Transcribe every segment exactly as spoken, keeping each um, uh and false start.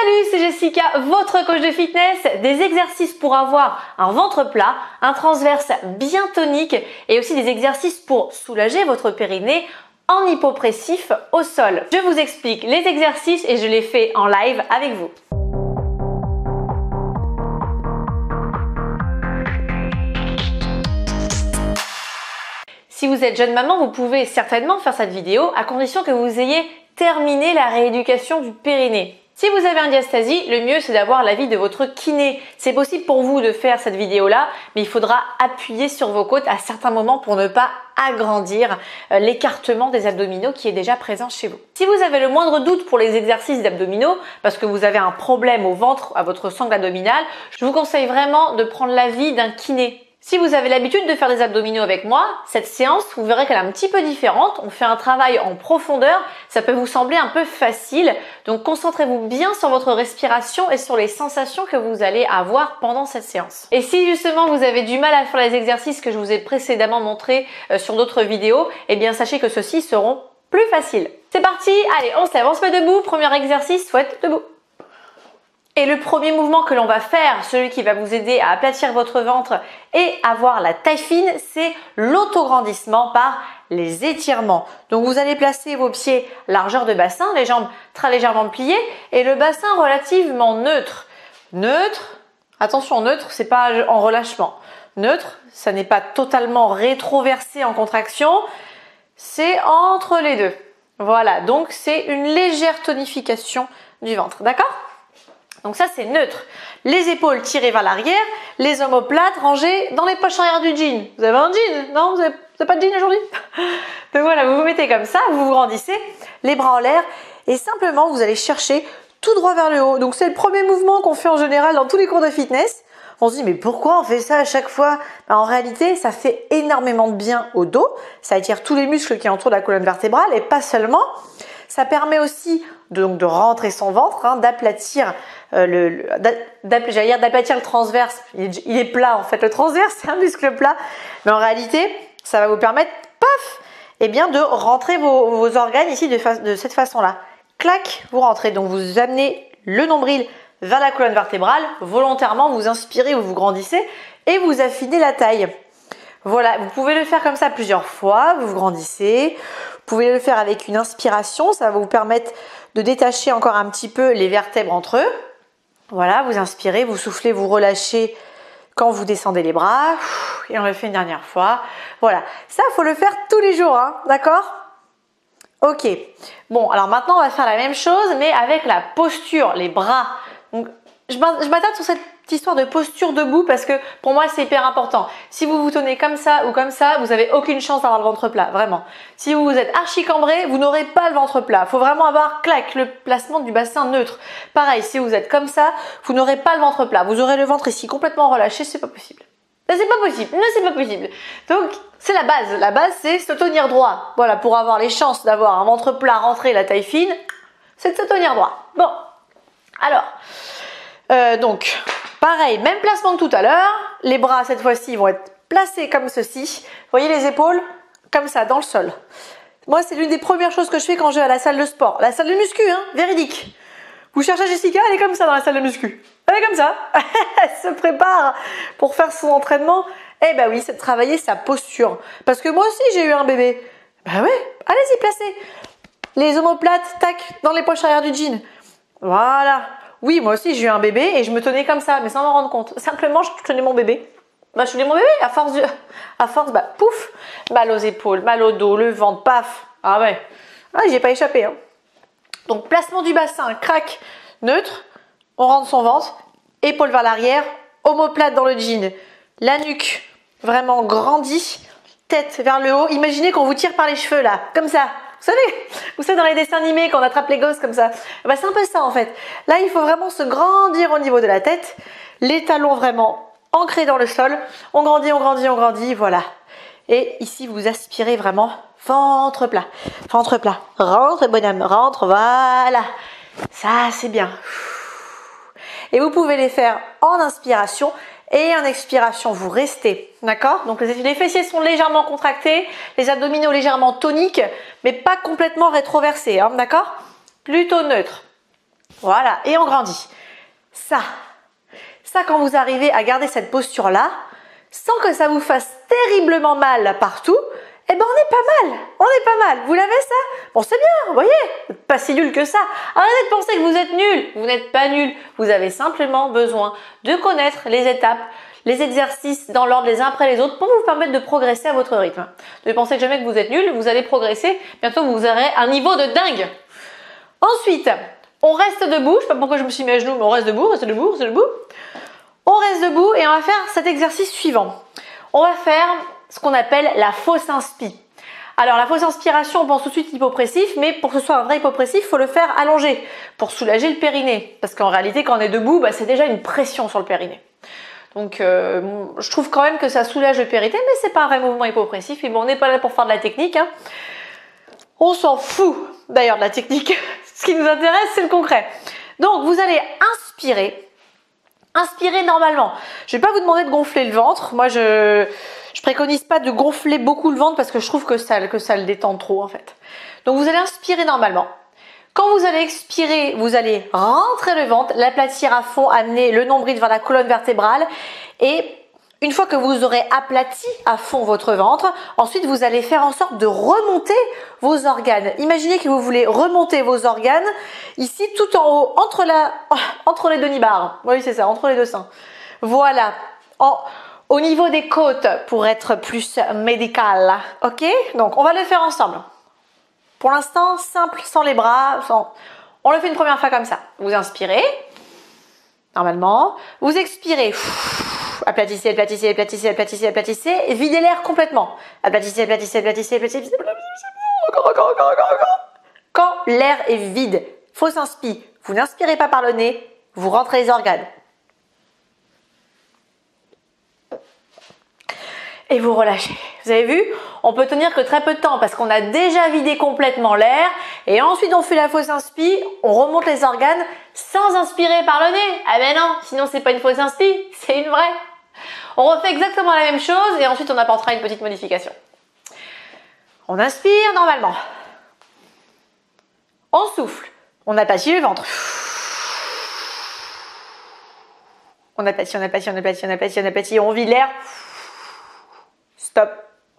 Salut, c'est Jessica, votre coach de fitness. Des exercices pour avoir un ventre plat, un transverse bien tonique et aussi des exercices pour soulager votre périnée en hypopressif au sol. Je vous explique les exercices et je les fais en live avec vous. Si vous êtes jeune maman, vous pouvez certainement faire cette vidéo à condition que vous ayez terminé la rééducation du périnée. Si vous avez un diastasie, le mieux c'est d'avoir l'avis de votre kiné. C'est possible pour vous de faire cette vidéo-là, mais il faudra appuyer sur vos côtes à certains moments pour ne pas agrandir l'écartement des abdominaux qui est déjà présent chez vous. Si vous avez le moindre doute pour les exercices d'abdominaux, parce que vous avez un problème au ventre, à votre sangle abdominale, je vous conseille vraiment de prendre l'avis d'un kiné. Si vous avez l'habitude de faire des abdominaux avec moi, cette séance, vous verrez qu'elle est un petit peu différente. On fait un travail en profondeur. Ça peut vous sembler un peu facile. Donc, concentrez-vous bien sur votre respiration et sur les sensations que vous allez avoir pendant cette séance. Et si justement vous avez du mal à faire les exercices que je vous ai précédemment montrés euh, sur d'autres vidéos, eh bien, sachez que ceux-ci seront plus faciles. C'est parti! Allez, on se lève, on se met debout. Premier exercice, faut être debout. Et le premier mouvement que l'on va faire, celui qui va vous aider à aplatir votre ventre et avoir la taille fine, c'est l'autograndissement par les étirements. Donc vous allez placer vos pieds largeur de bassin, les jambes très légèrement pliées et le bassin relativement neutre. Neutre, attention neutre, c'est pas en relâchement. Neutre, ça n'est pas totalement rétroversé en contraction, c'est entre les deux. Voilà, donc c'est une légère tonification du ventre, d'accord ? Donc ça c'est neutre. Les épaules tirées vers l'arrière, les omoplates rangées dans les poches arrière du jean. Vous avez un jean? Non, vous n'avez pas de jean aujourd'hui? Donc voilà, vous vous mettez comme ça, vous vous grandissez, les bras en l'air et simplement vous allez chercher tout droit vers le haut. Donc c'est le premier mouvement qu'on fait en général dans tous les cours de fitness. On se dit mais pourquoi on fait ça à chaque fois? Ben, en réalité ça fait énormément de bien au dos, ça étire tous les muscles qui entourent la colonne vertébrale et pas seulement. Ça permet aussi de, donc, de rentrer son ventre, hein, d'aplatir euh, le, le j'allais dire d'aplatir le transverse. Il est, il est plat en fait. Le transverse c'est un muscle plat, mais en réalité ça va vous permettre, paf, eh bien de rentrer vos, vos organes ici de, de cette façon-là. Clac, vous rentrez. Donc vous amenez le nombril vers la colonne vertébrale. Volontairement, vous inspirez ou vous grandissez et vous affinez la taille. Voilà, vous pouvez le faire comme ça plusieurs fois. Vous vous grandissez. Vous pouvez le faire avec une inspiration, ça va vous permettre de détacher encore un petit peu les vertèbres entre eux. Voilà, vous inspirez, vous soufflez, vous relâchez quand vous descendez les bras. Et on le fait une dernière fois. Voilà, ça, il faut le faire tous les jours, hein, d'accord? Ok. Bon, alors maintenant, on va faire la même chose, mais avec la posture, les bras. Donc, je m'attarde sur cette histoire de posture debout parce que pour moi c'est hyper important. Si vous vous tenez comme ça ou comme ça, vous n'avez aucune chance d'avoir le ventre plat, vraiment. Si vous êtes archi cambré, vous n'aurez pas le ventre plat. Il faut vraiment avoir, clac, le placement du bassin neutre. Pareil, si vous êtes comme ça, vous n'aurez pas le ventre plat. Vous aurez le ventre ici complètement relâché, c'est pas possible. Ben, c'est pas possible, non c'est pas possible. Donc c'est la base. La base c'est se tenir droit. Voilà, pour avoir les chances d'avoir un ventre plat rentré, la taille fine, c'est de se tenir droit. Bon, alors, euh, donc... pareil, même placement que tout à l'heure. Les bras, cette fois-ci, vont être placés comme ceci. Vous voyez les épaules? Comme ça, dans le sol. Moi, c'est l'une des premières choses que je fais quand je vais à la salle de sport. La salle de muscu, hein, véridique. Vous cherchez Jessica, elle est comme ça dans la salle de muscu. Elle est comme ça. Elle se prépare pour faire son entraînement. Eh ben oui, c'est de travailler sa posture. Parce que moi aussi, j'ai eu un bébé. Ben oui, allez-y, placez. Les omoplates, tac, dans les poches arrière du jean. Voilà. Oui, moi aussi j'ai eu un bébé et je me tenais comme ça, mais sans m'en rendre compte. Simplement, je tenais mon bébé. Bah, je tenais mon bébé à force, de... à force, bah, pouf, mal aux épaules, mal au dos, le ventre, paf. Ah ouais, ah, j'y ai pas échappé. Hein. Donc, placement du bassin, crac, neutre. On rentre son ventre, épaules vers l'arrière, omoplate dans le jean. La nuque vraiment grandie, tête vers le haut. Imaginez qu'on vous tire par les cheveux là, comme ça. Vous savez, vous savez dans les dessins animés qu'on attrape les gosses comme ça. Bah, c'est un peu ça en fait. Là, il faut vraiment se grandir au niveau de la tête. Les talons vraiment ancrés dans le sol. On grandit, on grandit, on grandit, voilà. Et ici, vous aspirez vraiment ventre plat. Ventre plat. Rentre, bonhomme, rentre, voilà. Ça, c'est bien. Et vous pouvez les faire en inspiration. Et en expiration, vous restez, d'accord? Donc les fessiers sont légèrement contractés, les abdominaux légèrement toniques, mais pas complètement rétroversés, hein, d'accord? Plutôt neutre. Voilà, et on grandit. Ça, ça quand vous arrivez à garder cette posture-là, sans que ça vous fasse terriblement mal partout, eh ben on est pas mal, on est pas mal. Vous l'avez ça? Bon, c'est bien, vous voyez, pas si nul que ça. Arrêtez de penser que vous êtes nul, vous n'êtes pas nul. Vous avez simplement besoin de connaître les étapes, les exercices dans l'ordre les uns après les autres pour vous permettre de progresser à votre rythme. Ne pensez que jamais que vous êtes nul, vous allez progresser, bientôt vous aurez un niveau de dingue. Ensuite, on reste debout, je sais pas pourquoi je me suis mis à genoux, mais on reste debout, on reste debout, on reste debout. On reste debout et on va faire cet exercice suivant. On va faire ce qu'on appelle la fausse inspi. Alors la fausse inspiration, on pense tout de suite hypopressif, mais pour que ce soit un vrai hypopressif, il faut le faire allongé pour soulager le périnée. Parce qu'en réalité, quand on est debout, bah, c'est déjà une pression sur le périnée. Donc euh, je trouve quand même que ça soulage le périnée, mais c'est pas un vrai mouvement hypopressif. Et bon, on n'est pas là pour faire de la technique. Hein. On s'en fout d'ailleurs de la technique. Ce qui nous intéresse, c'est le concret. Donc vous allez inspirer. Inspirez normalement. Je ne vais pas vous demander de gonfler le ventre. Moi, je je préconise pas de gonfler beaucoup le ventre parce que je trouve que ça, que ça le détend trop en fait. Donc vous allez inspirer normalement. Quand vous allez expirer, vous allez rentrer le ventre, l'aplatir à fond, amener le nombril vers la colonne vertébrale et une fois que vous aurez aplati à fond votre ventre, ensuite vous allez faire en sorte de remonter vos organes. Imaginez que vous voulez remonter vos organes ici tout en haut, entre, la, entre les deux nibards. Oui, c'est ça, entre les deux seins. Voilà. En, au niveau des côtes, pour être plus médical. Ok? Donc, on va le faire ensemble. Pour l'instant, simple, sans les bras. Sans... On le fait une première fois comme ça. Vous inspirez, normalement. Vous expirez. Aplatissez, aplatissez, aplatissez, aplatissez, aplatissez. Et videz l'air complètement. Aplatissez, aplatissez, aplatissez, aplatissez. Encore, encore, encore, encore, encore. Quand l'air est vide, fausse inspi. Vous n'inspirez pas par le nez, vous rentrez les organes. Et vous relâchez. Vous avez vu? On peut tenir que très peu de temps parce qu'on a déjà vidé complètement l'air et ensuite on fait la fausse inspi, on remonte les organes sans inspirer par le nez. Ah ben non, sinon c'est pas une fausse inspi, c'est une vraie. On refait exactement la même chose et ensuite on apportera une petite modification. On inspire normalement. On souffle. On aplatit le ventre. On aplatit, on aplatit, on aplatit, on aplatit, on aplatit, on vide l'air. Stop.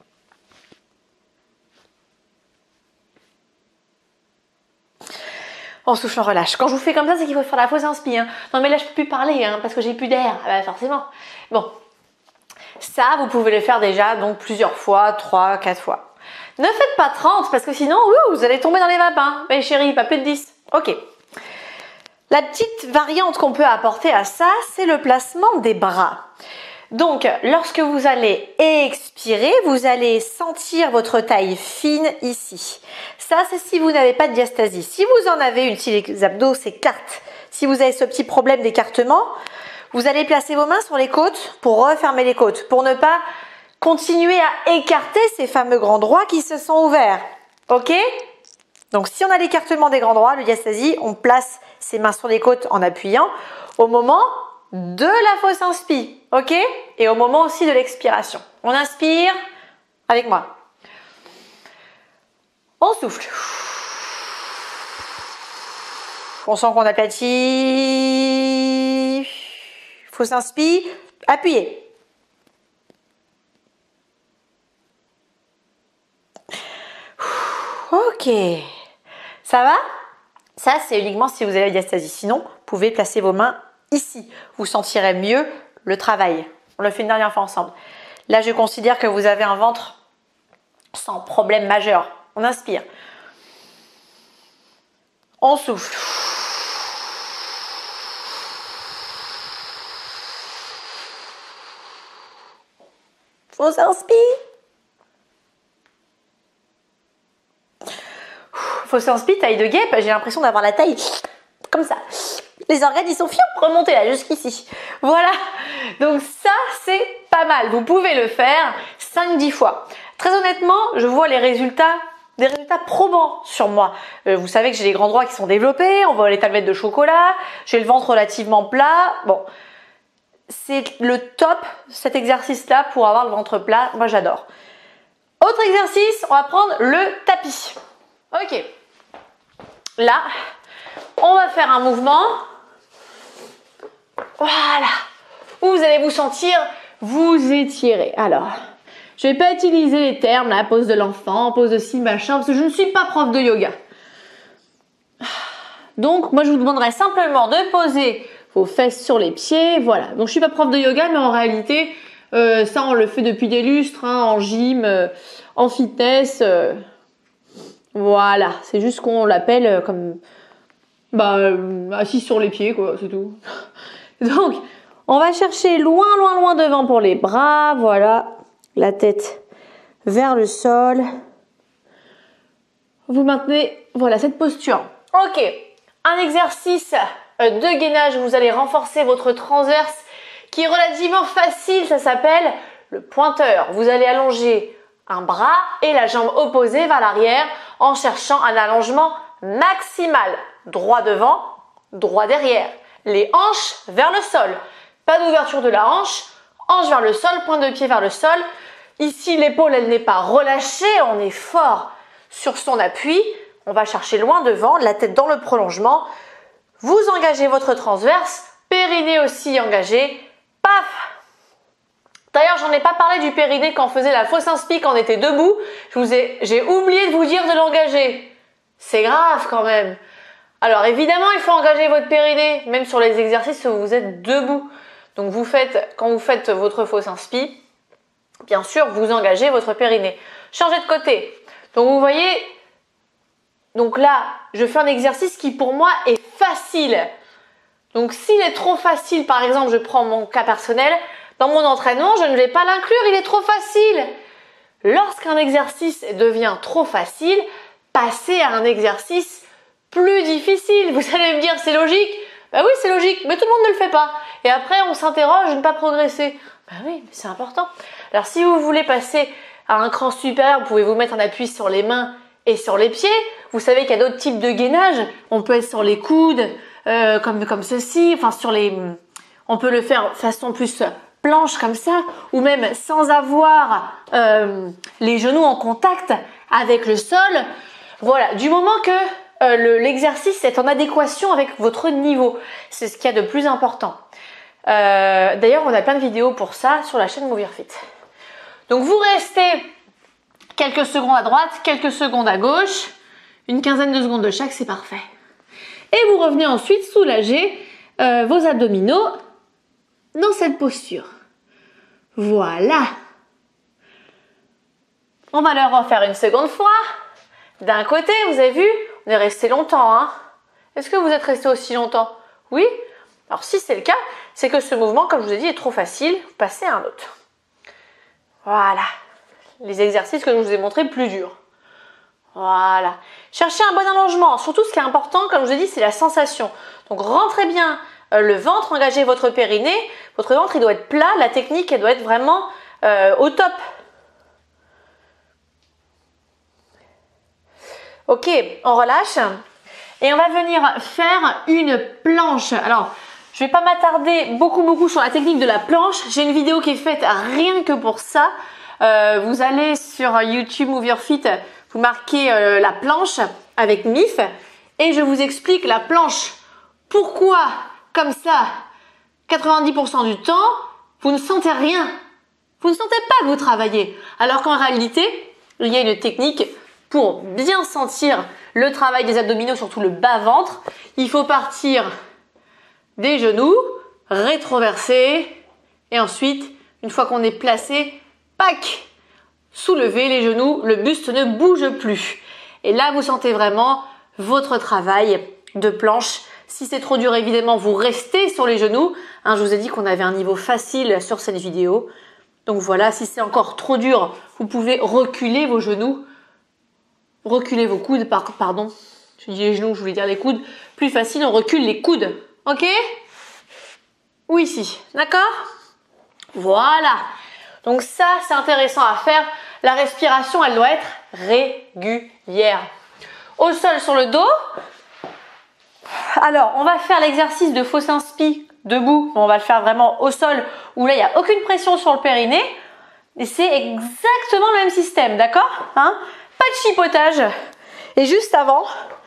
On souffle, on relâche. Quand je vous fais comme ça, c'est qu'il faut faire la fausse inspi. Hein. Non mais là, je peux plus parler hein, parce que j'ai plus d'air. Ah bah, forcément. Bon. Ça, vous pouvez le faire déjà donc plusieurs fois, trois, quatre fois. Ne faites pas trente parce que sinon, ouh, vous allez tomber dans les vapes. Hein. Mais chérie, pas plus de dix. Ok. La petite variante qu'on peut apporter à ça, c'est le placement des bras. Donc, lorsque vous allez expirer, vous allez sentir votre taille fine ici. Ça, c'est si vous n'avez pas de diastasie. Si vous en avez une, si les abdos s'écartent, si vous avez ce petit problème d'écartement, vous allez placer vos mains sur les côtes pour refermer les côtes, pour ne pas continuer à écarter ces fameux grands droits qui se sont ouverts. Ok? Donc, si on a l'écartement des grands droits, le diastasie, on place ses mains sur les côtes en appuyant au moment de la fausse inspi, ok? Et au moment aussi de l'expiration. On inspire avec moi. On souffle. On sent qu'on aplatit. Fausse inspi. Appuyez. Ok. Ça va? Ça, c'est uniquement si vous avez la diastasie. Sinon, vous pouvez placer vos mains ici. Vous sentirez mieux le travail. On le fait une dernière fois ensemble. Là, je considère que vous avez un ventre sans problème majeur. On inspire. On souffle. On s'inspire. Faut s'inspirer, taille de guêpe. J'ai l'impression d'avoir la taille comme ça. Les organes, ils sont fiers remonter là, jusqu'ici. Voilà. Donc ça, c'est pas mal. Vous pouvez le faire cinq dix fois. Très honnêtement, je vois les résultats, des résultats probants sur moi. Euh, vous savez que j'ai les grands droits qui sont développés. On voit les tablettes de chocolat. J'ai le ventre relativement plat. Bon. C'est le top, cet exercice-là, pour avoir le ventre plat. Moi, j'adore. Autre exercice, on va prendre le tapis. Ok. Là, On va faire un mouvement. Voilà. Où vous allez vous sentir vous étirer. Alors, je ne vais pas utiliser les termes, la pose de l'enfant, pose de ci, machin, parce que je ne suis pas prof de yoga. Donc, moi, je vous demanderai simplement de poser vos fesses sur les pieds. Voilà. Donc, je ne suis pas prof de yoga, mais en réalité, euh, ça, on le fait depuis des lustres, hein, en gym, euh, en fitness. Euh, voilà. C'est juste qu'on l'appelle euh, comme bah, euh, assis sur les pieds, quoi. C'est tout. Donc, on va chercher loin, loin, loin devant pour les bras. Voilà. La tête vers le sol. Vous maintenez, voilà, cette posture. Ok. Un exercice de gainage où vous allez renforcer votre transverse qui est relativement facile. Ça s'appelle le pointeur. Vous allez allonger un bras et la jambe opposée vers l'arrière en cherchant un allongement maximal. Droit devant, droit derrière. Les hanches vers le sol. Pas d'ouverture de la hanche. Hanche vers le sol, pointe de pied vers le sol. Ici, l'épaule, elle n'est pas relâchée. On est fort sur son appui. On va chercher loin devant, la tête dans le prolongement. Vous engagez votre transverse. Périnée aussi engagé. Paf! D'ailleurs, j'en ai pas parlé du périnée quand on faisait la fausse inspi, quand on était debout. Je vous ai, j'ai oublié de vous dire de l'engager. C'est grave quand même. Alors évidemment, il faut engager votre périnée, même sur les exercices où vous êtes debout. Donc vous faites, quand vous faites votre fausse inspi, bien sûr, vous engagez votre périnée. Changez de côté. Donc vous voyez, donc là, je fais un exercice qui pour moi est facile. Donc s'il est trop facile, par exemple, je prends mon cas personnel, dans mon entraînement, je ne vais pas l'inclure, il est trop facile. Lorsqu'un exercice devient trop facile, passez à un exercice plus difficile. Vous allez me dire, c'est logique? Ben oui, c'est logique, mais tout le monde ne le fait pas. Et après, on s'interroge de ne pas progresser. Ben oui, mais c'est important. Alors si vous voulez passer à un cran supérieur, vous pouvez vous mettre en appui sur les mains et sur les pieds. Vous savez qu'il y a d'autres types de gainage. On peut être sur les coudes, euh, comme, comme ceci, enfin sur les... On peut le faire de façon plus planche comme ça, ou même sans avoir euh, les genoux en contact avec le sol. Voilà, du moment que euh, le, l'exercice est en adéquation avec votre niveau. C'est ce qu'il y a de plus important. Euh, d'ailleurs, on a plein de vidéos pour ça sur la chaîne Move Your Fit. Donc vous restez quelques secondes à droite, quelques secondes à gauche, une quinzaine de secondes de chaque, c'est parfait. Et vous revenez ensuite soulager euh, vos abdominaux dans cette posture. Voilà. On va le refaire une seconde fois. D'un côté, vous avez vu, on est resté longtemps. Hein. Est-ce que vous êtes resté aussi longtemps? Oui. Alors si c'est le cas, c'est que ce mouvement, comme je vous ai dit, est trop facile. Passez à un autre. Voilà. Les exercices que je vous ai montrés plus durs. Voilà. Cherchez un bon allongement. Surtout, ce qui est important, comme je vous ai dit, c'est la sensation. Donc, rentrez bien euh, le ventre, engagez votre périnée. Votre ventre, il doit être plat. La technique, elle doit être vraiment euh, au top. Ok, on relâche. Et on va venir faire une planche. Alors, je ne vais pas m'attarder beaucoup, beaucoup sur la technique de la planche. J'ai une vidéo qui est faite rien que pour ça. Euh, vous allez sur YouTube Move Your Fit, vous marquez euh, la planche avec M I F et je vous explique la planche. Pourquoi, comme ça, quatre-vingt-dix pour cent du temps, vous ne sentez rien. Vous ne sentez pas que vous travaillez. Alors qu'en réalité, il y a une technique pour bien sentir le travail des abdominaux, surtout le bas-ventre. Il faut partir des genoux, rétroverser et ensuite, une fois qu'on est placé, pac, soulevez les genoux, le buste ne bouge plus. Et là, vous sentez vraiment votre travail de planche. Si c'est trop dur, évidemment, vous restez sur les genoux. Hein, je vous ai dit qu'on avait un niveau facile sur cette vidéo. Donc voilà, si c'est encore trop dur, vous pouvez reculer vos genoux. Reculer vos coudes, pardon. Je dis les genoux, je voulais dire les coudes. Plus facile, on recule les coudes. Ok? Ou ici. D'accord? Voilà. Donc ça, c'est intéressant à faire. La respiration, elle doit être régulière. Au sol, sur le dos. Alors, on va faire l'exercice de fausse inspi debout. On va le faire vraiment au sol, où là, il n'y a aucune pression sur le périnée. Et c'est exactement le même système, d'accord, hein? Pas de chipotage. Et juste avant,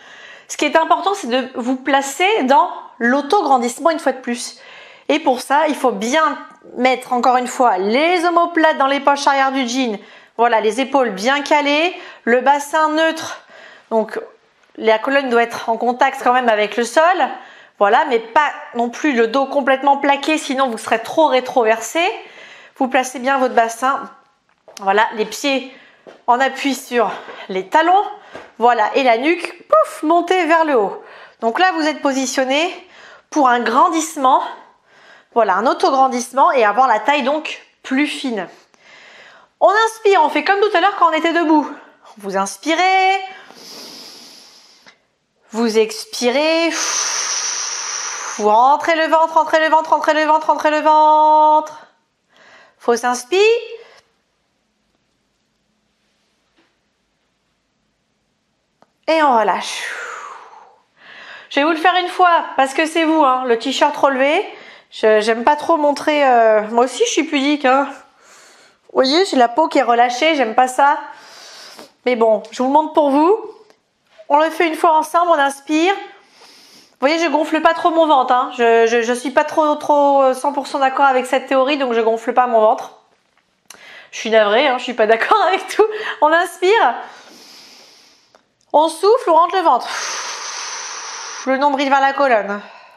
Ce qui est important, c'est de vous placer dans l'auto-grandissement une fois de plus. Et pour ça, il faut bien mettre encore une fois les omoplates dans les poches arrière du jean. Voilà, les épaules bien calées, le bassin neutre. Donc la colonne doit être en contact quand même avec le sol. Voilà, mais pas non plus le dos complètement plaqué, sinon vous serez trop rétroversé. Vous placez bien votre bassin. Voilà, les pieds en appui sur les talons. Voilà, et la nuque, pouf, montée vers le haut. Donc là, vous êtes positionné pour un grandissement. Voilà, un auto-grandissement et avoir la taille donc plus fine. On inspire, on fait comme tout à l'heure quand on était debout. Vous inspirez. Vous expirez. Vous rentrez le ventre, rentrez le ventre, rentrez le ventre, rentrez le ventre. Fausse inspire. Et on relâche. Je vais vous le faire une fois parce que c'est vous, hein, le t-shirt relevé. Je j'aime pas trop montrer. Euh, moi aussi, je suis pudique. Hein. Vous voyez, j'ai la peau qui est relâchée. J'aime pas ça. Mais bon, je vous le montre pour vous. On le fait une fois ensemble. On inspire. Vous voyez, je gonfle pas trop mon ventre. Hein. Je, je, je suis pas trop, trop cent pour cent d'accord avec cette théorie, donc je gonfle pas mon ventre. Je suis navrée, hein, je suis pas d'accord avec tout. On inspire. On souffle, on rentre le ventre. Le nombril vers la colonne.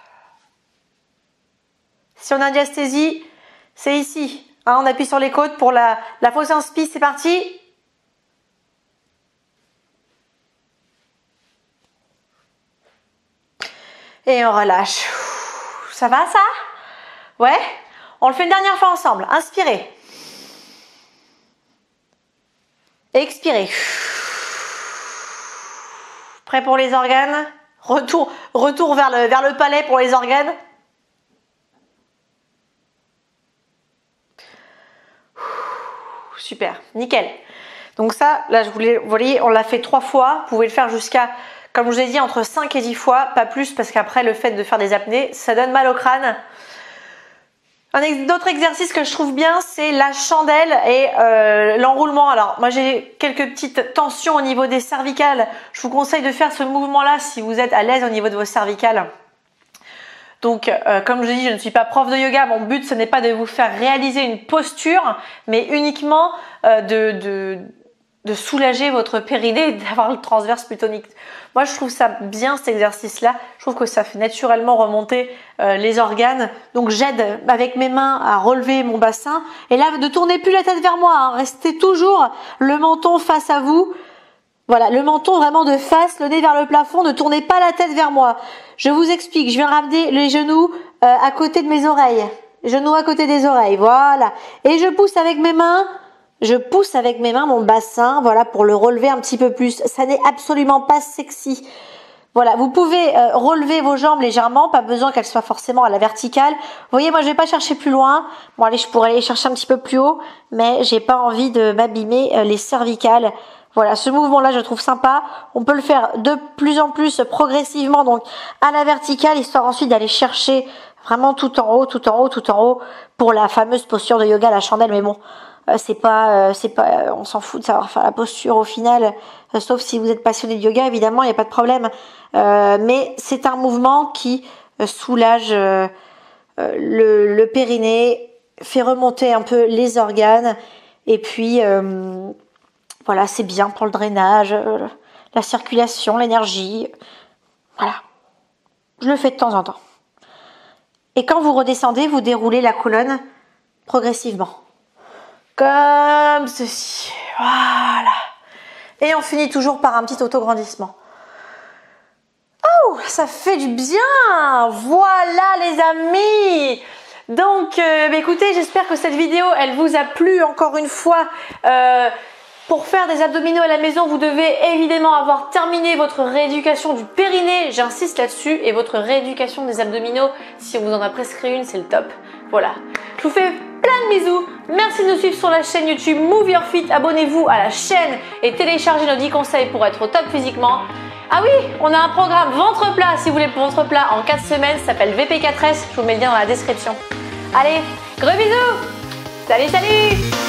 Si on a une diasthésie, c'est ici. Hein, on appuie sur les côtes pour la, la fausse inspire, c'est parti. Et on relâche. Ça va ça? Ouais? On le fait une dernière fois ensemble. Inspirez. Expirez. Prêt pour les organes? Retour, retour vers le, vers le palais pour les organes. Super, nickel. Donc ça, là, je voulais, vous voyez, on l'a fait trois fois. Vous pouvez le faire jusqu'à, comme je vous ai dit, entre cinq et dix fois, pas plus, parce qu'après, le fait de faire des apnées, ça donne mal au crâne. Un autre exercice que je trouve bien, c'est la chandelle et euh, l'enroulement. Alors, moi, j'ai quelques petites tensions au niveau des cervicales. Je vous conseille de faire ce mouvement-là si vous êtes à l'aise au niveau de vos cervicales. Donc, euh, comme je dis, je ne suis pas prof de yoga. Mon but, ce n'est pas de vous faire réaliser une posture, mais uniquement euh, de, de, de soulager votre périnée et d'avoir le transverse plus tonique. Moi, je trouve ça bien, cet exercice-là. Je trouve que ça fait naturellement remonter euh, les organes. Donc, j'aide avec mes mains à relever mon bassin. Et là, ne tournez plus la tête vers moi. Hein. Restez toujours le menton face à vous. Voilà, le menton vraiment de face, le nez vers le plafond. Ne tournez pas la tête vers moi. Je vous explique. Je viens ramener les genoux euh, à côté de mes oreilles. Genoux à côté des oreilles. Voilà. Et je pousse avec mes mains. Je pousse avec mes mains mon bassin, voilà, pour le relever un petit peu plus. Ça n'est absolument pas sexy. Voilà, vous pouvez euh, relever vos jambes légèrement, pas besoin qu'elles soient forcément à la verticale. Vous voyez, moi je vais pas chercher plus loin. Bon allez, je pourrais aller chercher un petit peu plus haut, mais j'ai pas envie de m'abîmer euh, les cervicales. Voilà, ce mouvement-là, je trouve sympa. On peut le faire de plus en plus progressivement, donc à la verticale, histoire ensuite d'aller chercher vraiment tout en haut, tout en haut, tout en haut, pour la fameuse posture de yoga, la chandelle. Mais bon, euh, c'est pas, euh, c'est pas, euh, on s'en fout de savoir faire la posture au final, euh, sauf si vous êtes passionné de yoga, évidemment, il n'y a pas de problème. Euh, mais c'est un mouvement qui euh, soulage euh, euh, le, le périnée, fait remonter un peu les organes, et puis euh, voilà, c'est bien pour le drainage, euh, la circulation, l'énergie. Voilà, je le fais de temps en temps. Et quand vous redescendez, vous déroulez la colonne progressivement. Comme ceci. Voilà. Et on finit toujours par un petit auto-grandissement. Oh, ça fait du bien. Voilà les amis. Donc, euh, bah, écoutez, j'espère que cette vidéo, elle vous a plu encore une fois. Euh, Pour faire des abdominaux à la maison, vous devez évidemment avoir terminé votre rééducation du périnée, j'insiste là-dessus, et votre rééducation des abdominaux, si on vous en a prescrit une, c'est le top. Voilà, je vous fais plein de bisous, merci de nous suivre sur la chaîne YouTube Move Your Fit, abonnez-vous à la chaîne et téléchargez nos dix conseils pour être au top physiquement. Ah oui, on a un programme ventre plat, si vous voulez pour ventre plat en quatre semaines, ça s'appelle V P quatre S, je vous mets le lien dans la description. Allez, gros bisous, salut salut.